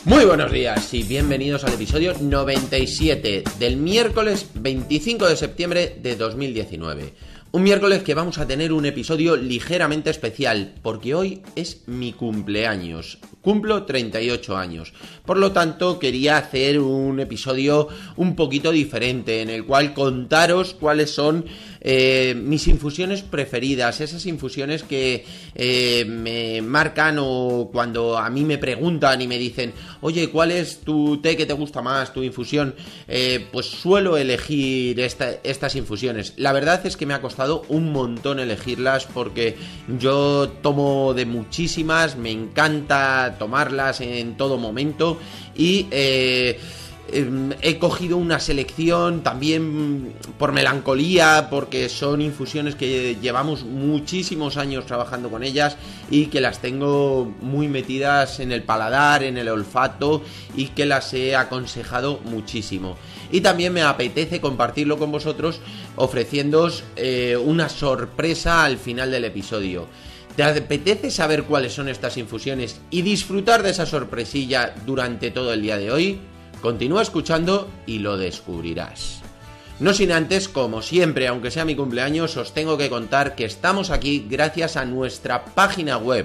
Muy buenos días y bienvenidos al episodio 97 del miércoles 25 de septiembre de 2019. Un miércoles que vamos a tener un episodio ligeramente especial porque hoy es mi cumpleaños. Cumplo 38 años. Por lo tanto, quería hacer un episodio un poquito diferente en el cual contaros cuáles son mis infusiones preferidas, esas infusiones que me marcan o cuando a mí me preguntan y me dicen, oye, ¿cuál es tu té que te gusta más, tu infusión? Pues suelo elegir estas infusiones. La verdad es que me ha costado un montón elegirlas porque yo tomo de muchísimas, me encanta tomarlas en todo momento y he cogido una selección también por melancolía, porque son infusiones que llevamos muchísimos años trabajando con ellas y que las tengo muy metidas en el paladar, en el olfato y que las he aconsejado muchísimo. Y también me apetece compartirlo con vosotros ofreciéndoos una sorpresa al final del episodio. ¿Te apetece saber cuáles son estas infusiones y disfrutar de esa sorpresilla durante todo el día de hoy? Continúa escuchando y lo descubrirás. No sin antes, como siempre, aunque sea mi cumpleaños, os tengo que contar que estamos aquí gracias a nuestra página web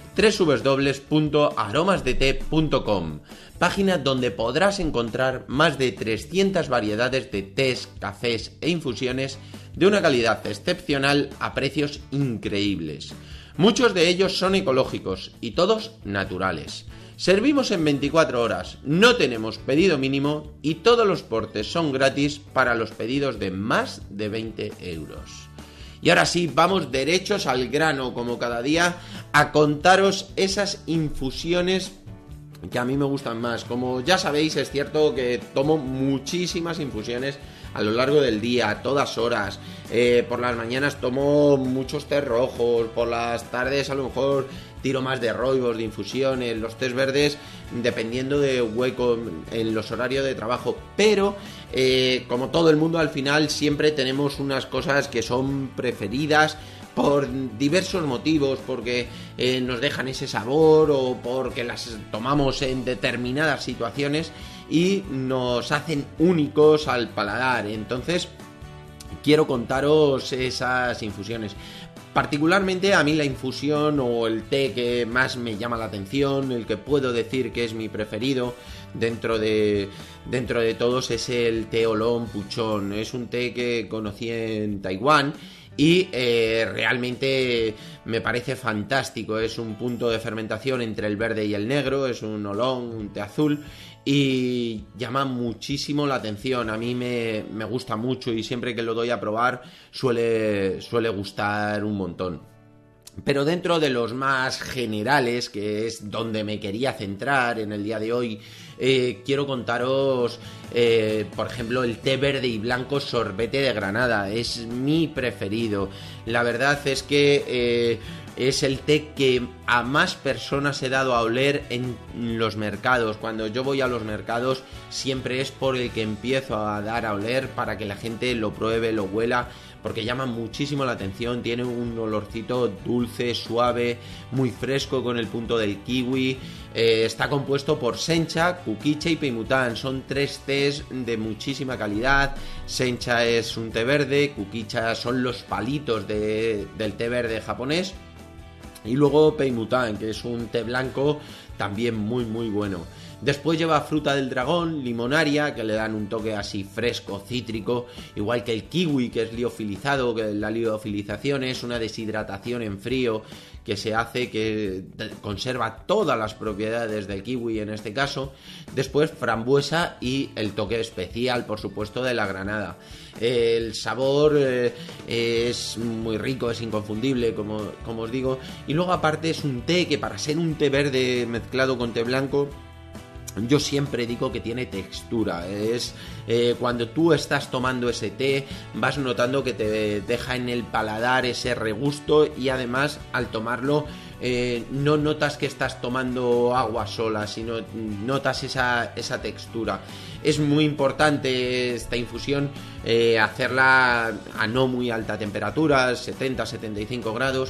www.aromasdete.com, página donde podrás encontrar más de 300 variedades de tés, cafés e infusiones de una calidad excepcional a precios increíbles. Muchos de ellos son ecológicos y todos naturales. Servimos en 24 horas, no tenemos pedido mínimo y todos los portes son gratis para los pedidos de más de 20 euros. Y ahora sí, vamos derechos al grano, como cada día, a contaros esas infusiones que a mí me gustan más. Como ya sabéis, es cierto que tomo muchísimas infusiones a lo largo del día, a todas horas. Por las mañanas tomo muchos tés rojos, por las tardes a lo mejor tiro más de rooibos, de infusiones, los tés verdes, dependiendo de hueco en los horarios de trabajo. Pero, como todo el mundo, al final siempre tenemos unas cosas que son preferidas por diversos motivos, porque nos dejan ese sabor o porque las tomamos en determinadas situaciones y nos hacen únicos al paladar. Entonces, quiero contaros esas infusiones. Particularmente a mí la infusión o el té que más me llama la atención, el que puedo decir que es mi preferido dentro de todos, es el té Oolong Puchon. Es un té que conocí en Taiwán y realmente me parece fantástico. Es un punto de fermentación entre el verde y el negro, es un oolong, un té azul, y llama muchísimo la atención. A mí me gusta mucho y siempre que lo doy a probar suele gustar un montón. Pero dentro de los más generales, que es donde me quería centrar en el día de hoy, quiero contaros, por ejemplo, el té verde y blanco sorbete de granada. Es mi preferido. La verdad es que es el té que a más personas he dado a oler en los mercados. Cuando yo voy a los mercados siempre es por el que empiezo a dar a oler para que la gente lo pruebe, lo huela, porque llama muchísimo la atención. Tiene un olorcito dulce, suave, muy fresco con el punto del kiwi. Está compuesto por sencha, kukicha y peimutan. Son tres tés de muchísima calidad. Sencha es un té verde, kukicha son los palitos del té verde japonés, y luego peimutan, que es un té blanco también muy muy bueno. Después lleva fruta del dragón, limonaria, que le dan un toque así fresco, cítrico, igual que el kiwi, que es liofilizado, que la liofilización es una deshidratación en frío que se hace, que conserva todas las propiedades del kiwi en este caso. Después frambuesa y el toque especial, por supuesto, de la granada. El sabor es muy rico, es inconfundible, como os digo. Y luego aparte es un té que, para ser un té verde mezclado con té blanco, yo siempre digo que tiene textura. Es cuando tú estás tomando ese té, vas notando que te deja en el paladar ese regusto, y además al tomarlo no notas que estás tomando agua sola, sino notas esa textura. Es muy importante esta infusión hacerla a no muy alta temperatura, 70-75 grados,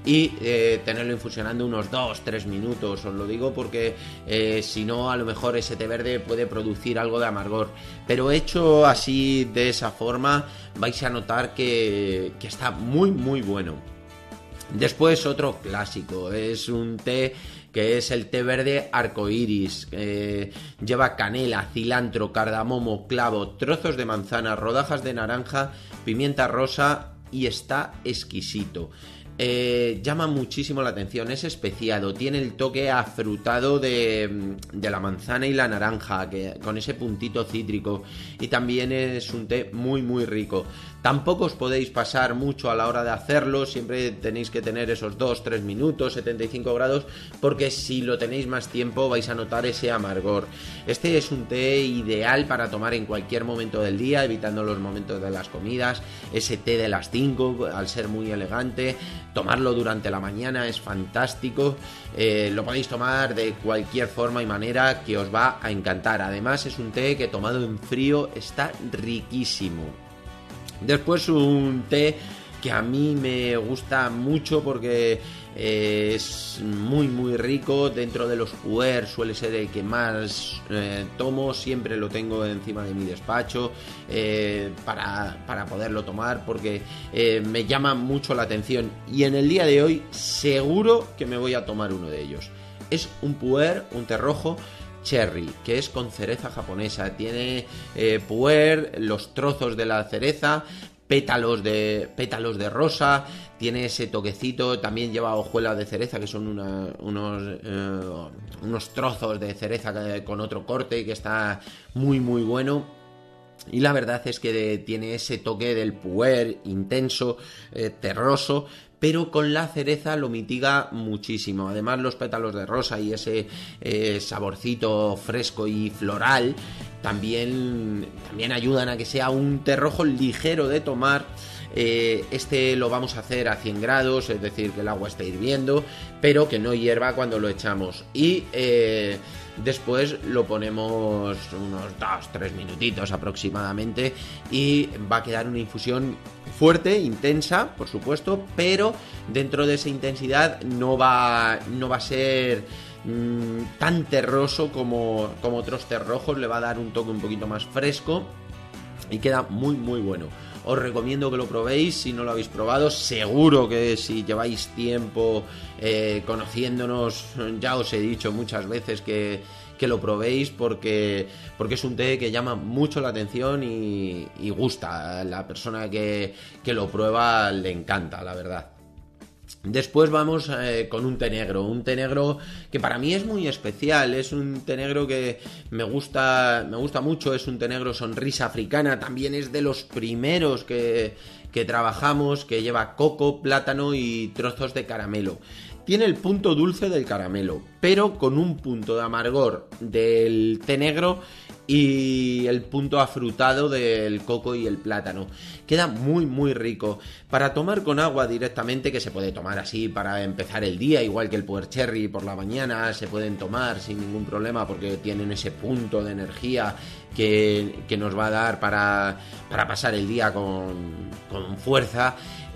y tenerlo infusionando unos 2-3 minutos. Os lo digo porque si no, a lo mejor ese té verde puede producir algo de amargor, pero hecho así de esa forma vais a notar que está muy muy bueno. Después otro clásico, es un té que es el té verde arcoíris. Lleva canela, cilantro, cardamomo, clavo, trozos de manzana, rodajas de naranja, pimienta rosa y está exquisito. Llama muchísimo la atención, es especiado, tiene el toque afrutado de la manzana y la naranja, con ese puntito cítrico, y también es un té muy muy rico. Tampoco os podéis pasar mucho a la hora de hacerlo, siempre tenéis que tener esos 2-3 minutos, 75 grados, porque si lo tenéis más tiempo vais a notar ese amargor. Este es un té ideal para tomar en cualquier momento del día, evitando los momentos de las comidas. Ese té de las 5, al ser muy elegante, tomarlo durante la mañana es fantástico. Lo podéis tomar de cualquier forma y manera que os va a encantar. Además es un té que tomado en frío está riquísimo. Después un té que a mí me gusta mucho porque es muy muy rico. Dentro de los puer suele ser el que más tomo, siempre lo tengo encima de mi despacho para poderlo tomar, porque me llama mucho la atención, y en el día de hoy seguro que me voy a tomar uno de ellos. Es un puer, un té rojo cherry, que es con cereza japonesa. Tiene puer, los trozos de la cereza, pétalos de rosa, tiene ese toquecito. También lleva hojuelas de cereza, que son unos trozos de cereza con otro corte, que está muy muy bueno. Y la verdad es que tiene ese toque del puer intenso, terroso, pero con la cereza lo mitiga muchísimo. Además los pétalos de rosa y ese saborcito fresco y floral también ayudan a que sea un té rojo ligero de tomar. Este lo vamos a hacer a 100 grados, es decir, que el agua esté hirviendo, pero que no hierva cuando lo echamos. Y después lo ponemos unos 2-3 minutitos aproximadamente, y va a quedar una infusión fuerte, intensa, por supuesto, pero dentro de esa intensidad no va a ser tan terroso como otros tés rojos. Le va a dar un toque un poquito más fresco y queda muy muy bueno. Os recomiendo que lo probéis si no lo habéis probado. Seguro que si lleváis tiempo conociéndonos, ya os he dicho muchas veces que lo probéis, porque es un té que llama mucho la atención y gusta. A la persona que lo prueba le encanta, la verdad. Después vamos con un té negro que para mí es muy especial. Es un té negro que me gusta mucho. Es un té negro sonrisa africana. También es de los primeros que trabajamos, que lleva coco, plátano y trozos de caramelo. Tiene el punto dulce del caramelo, pero con un punto de amargor del té negro y el punto afrutado del coco y el plátano. Queda muy muy rico para tomar con agua directamente, que se puede tomar así para empezar el día, igual que el puer cherry por la mañana. Se pueden tomar sin ningún problema porque tienen ese punto de energía que nos va a dar para pasar el día con fuerza.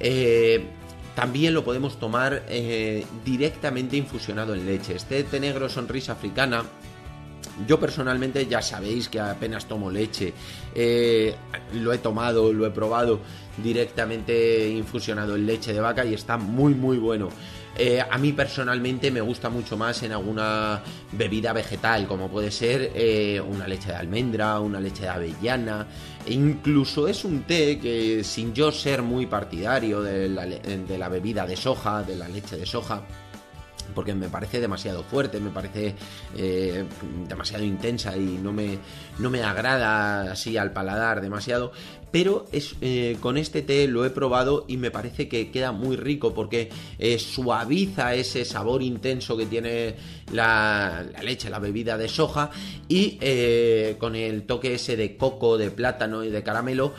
También lo podemos tomar directamente infusionado en leche. Este té negro sonrisa africana, yo personalmente ya sabéis que apenas tomo leche. Lo he tomado, lo he probado directamente infusionado en leche de vaca y está muy muy bueno. A mí personalmente me gusta mucho más en alguna bebida vegetal, como puede ser una leche de almendra, una leche de avellana. E incluso es un té que, sin yo ser muy partidario de la bebida de soja, de la leche de soja, porque me parece demasiado fuerte, me parece demasiado intensa y no me agrada así al paladar demasiado, pero con este té lo he probado y me parece que queda muy rico, porque suaviza ese sabor intenso que tiene la leche, la bebida de soja, y con el toque ese de coco, de plátano y de caramelo,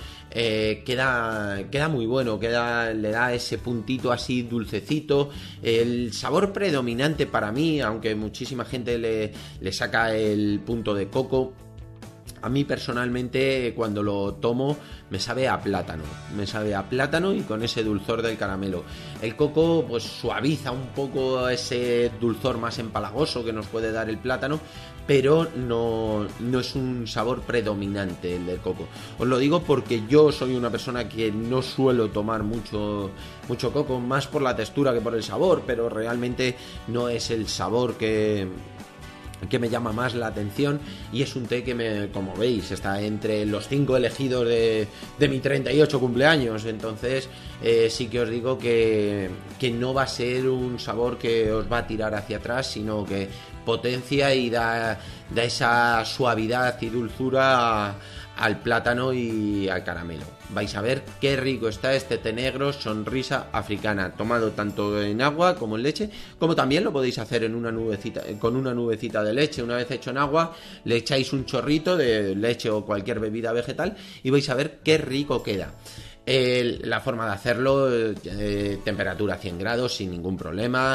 queda muy bueno, le da ese puntito así dulcecito. El sabor predominante para mí, aunque muchísima gente le saca el punto de coco, A mí personalmente cuando lo tomo me sabe a plátano y con ese dulzor del caramelo. El coco pues suaviza un poco ese dulzor más empalagoso que nos puede dar el plátano, pero no es un sabor predominante el del coco. Os lo digo porque yo soy una persona que no suelo tomar mucho coco, más por la textura que por el sabor, pero realmente no es el sabor que me llama más la atención, y es un té que como veis, está entre los 5 elegidos de mi 38 cumpleaños. Entonces sí que os digo que no va a ser un sabor que os va a tirar hacia atrás, sino que potencia y da esa suavidad y dulzura al plátano y al caramelo. Vais a ver qué rico está este té negro Sonrisa Africana, tomado tanto en agua como en leche, como también lo podéis hacer en con una nubecita de leche. Una vez hecho en agua, le echáis un chorrito de leche o cualquier bebida vegetal y vais a ver qué rico queda. La forma de hacerlo, temperatura 100 grados sin ningún problema,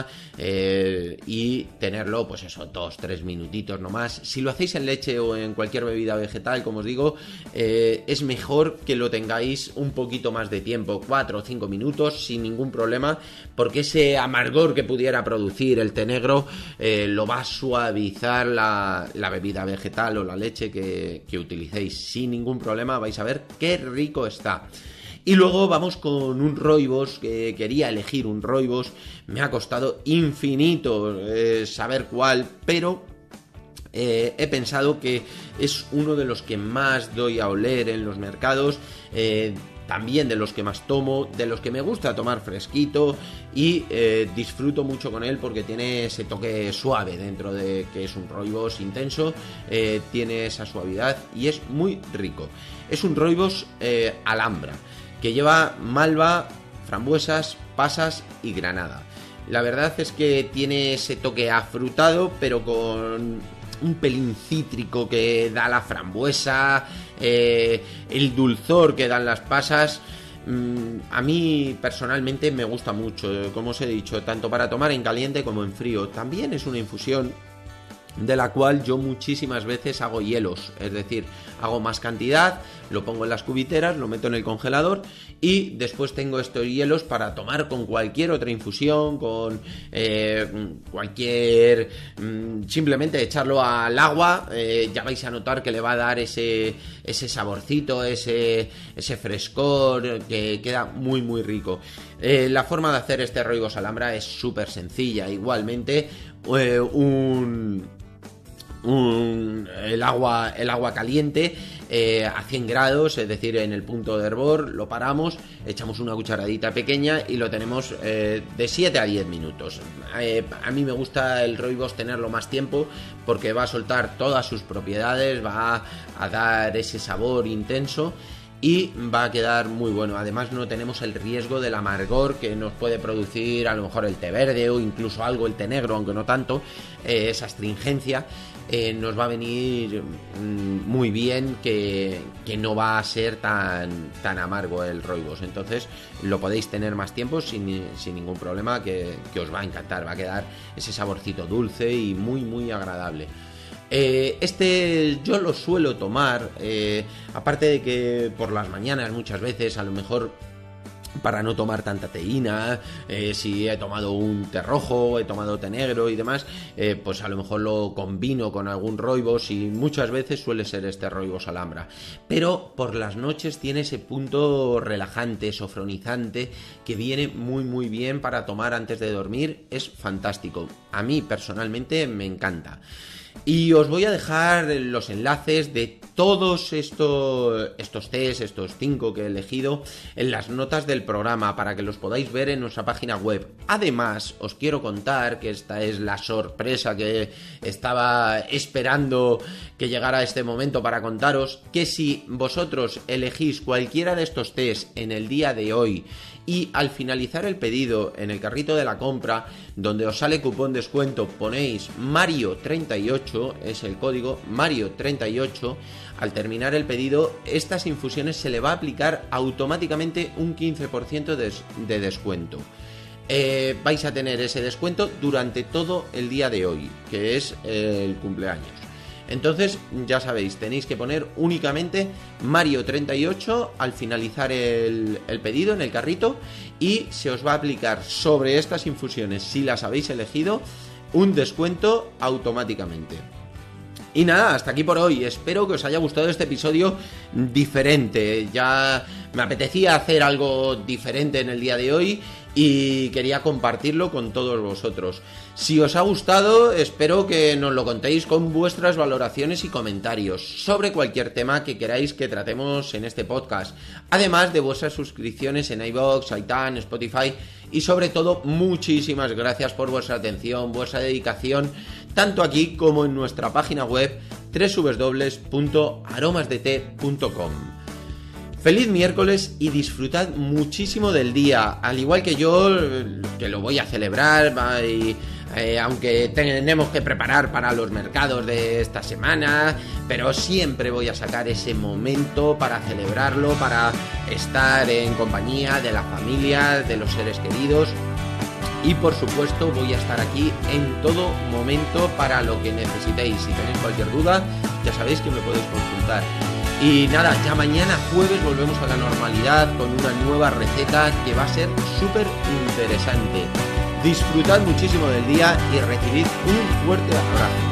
y tenerlo pues eso, 2-3 minutitos nomás. Si lo hacéis en leche o en cualquier bebida vegetal, como os digo, es mejor que lo tengáis un poquito más de tiempo, 4 o 5 minutos sin ningún problema, porque ese amargor que pudiera producir el té negro lo va a suavizar la bebida vegetal o la leche que utilicéis. Sin ningún problema, vais a ver qué rico está. Y luego vamos con un rooibos, que quería elegir un rooibos, me ha costado infinito saber cuál, pero he pensado que es uno de los que más doy a oler en los mercados, también de los que más tomo, de los que me gusta tomar fresquito, y disfruto mucho con él porque tiene ese toque suave dentro de que es un rooibos intenso, tiene esa suavidad y es muy rico. Es un rooibos Alhambra, que lleva malva, frambuesas, pasas y granada. La verdad es que tiene ese toque afrutado, pero con un pelín cítrico que da la frambuesa, el dulzor que dan las pasas. A mí personalmente me gusta mucho, como os he dicho, tanto para tomar en caliente como en frío. También es una infusión de la cual yo muchísimas veces hago hielos, es decir, hago más cantidad, lo pongo en las cubiteras, lo meto en el congelador y después tengo estos hielos para tomar con cualquier otra infusión, con cualquier... simplemente echarlo al agua, ya vais a notar que le va a dar ese saborcito, ese frescor, que queda muy muy rico. La forma de hacer este rooibos Alhambra es súper sencilla, igualmente el agua caliente a 100 grados, es decir, en el punto de hervor, lo paramos, echamos una cucharadita pequeña y lo tenemos de 7 a 10 minutos. A mí me gusta el rooibos tenerlo más tiempo porque va a soltar todas sus propiedades, va a dar ese sabor intenso y va a quedar muy bueno. Además no tenemos el riesgo del amargor que nos puede producir a lo mejor el té verde o incluso algo el té negro, aunque no tanto, esa astringencia. Nos va a venir muy bien, que no va a ser tan amargo el rooibos. Entonces lo podéis tener más tiempo sin ningún problema, que os va a encantar, va a quedar ese saborcito dulce y muy muy agradable. Este yo lo suelo tomar, aparte de que por las mañanas muchas veces, a lo mejor para no tomar tanta teína, si he tomado un té rojo, he tomado té negro y demás, pues a lo mejor lo combino con algún rooibos, y muchas veces suele ser este rooibos Alhambra. Pero por las noches tiene ese punto relajante, sofronizante, que viene muy muy bien para tomar antes de dormir. Es fantástico, a mí personalmente me encanta. Y os voy a dejar los enlaces de todos estos tés, estos 5 que he elegido, en las notas del programa para que los podáis ver en nuestra página web. Además, os quiero contar que esta es la sorpresa que estaba esperando que llegara este momento para contaros, que si vosotros elegís cualquiera de estos tés en el día de hoy y al finalizar el pedido en el carrito de la compra, donde os sale cupón descuento, ponéis Mario38, es el código Mario38, al terminar el pedido, estas infusiones se le va a aplicar automáticamente un 15% de descuento. Vais a tener ese descuento durante todo el día de hoy, que es el cumpleaños. Entonces, ya sabéis, tenéis que poner únicamente Mario38 al finalizar el pedido en el carrito y se os va a aplicar sobre estas infusiones, si las habéis elegido, un descuento automáticamente. Y nada, hasta aquí por hoy. Espero que os haya gustado este episodio diferente. Ya me apetecía hacer algo diferente en el día de hoy y quería compartirlo con todos vosotros. Si os ha gustado, espero que nos lo contéis con vuestras valoraciones y comentarios sobre cualquier tema que queráis que tratemos en este podcast. Además de vuestras suscripciones en iVoox, iTunes, Spotify y sobre todo muchísimas gracias por vuestra atención, vuestra dedicación, tanto aquí como en nuestra página web www.aromasdete.com. Feliz miércoles y disfrutad muchísimo del día, al igual que yo, que lo voy a celebrar, aunque tenemos que preparar para los mercados de esta semana, pero siempre voy a sacar ese momento para celebrarlo, para estar en compañía de la familia, de los seres queridos. Y por supuesto voy a estar aquí en todo momento para lo que necesitéis. Si tenéis cualquier duda, ya sabéis que me podéis consultar. Y nada, ya mañana jueves volvemos a la normalidad con una nueva receta que va a ser súper interesante. Disfrutad muchísimo del día y recibid un fuerte abrazo.